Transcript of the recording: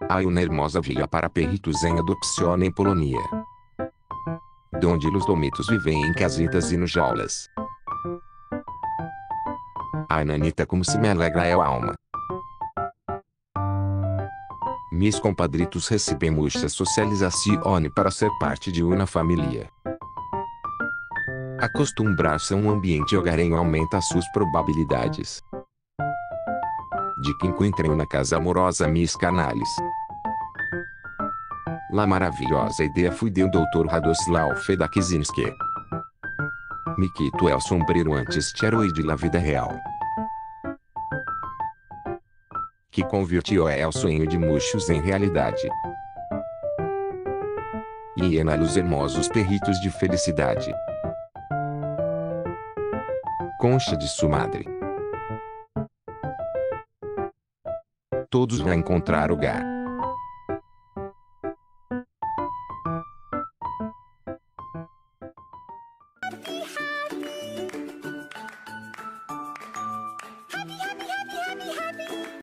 Há uma hermosa via para perritos em adopção em Polônia, donde os domitos vivem em casitas e no jaulas. Ai nanita, como se me alegra a alma. Mis compadritos recebemos esta socialização para ser parte de uma família. Acostumbrar-se a um ambiente hogarenho aumenta suas probabilidades de que encontrem uma casa amorosa, mis canales. La maravilhosa ideia foi de Dr. Radoslaw Fedakizinski. Miquito é o sombreiro anti-esteroide de la vida real, que convertiu o sonho de muitos em realidade. E os hermosos perritos de felicidade. Concha de sua madre. Todos vão encontrar lugar.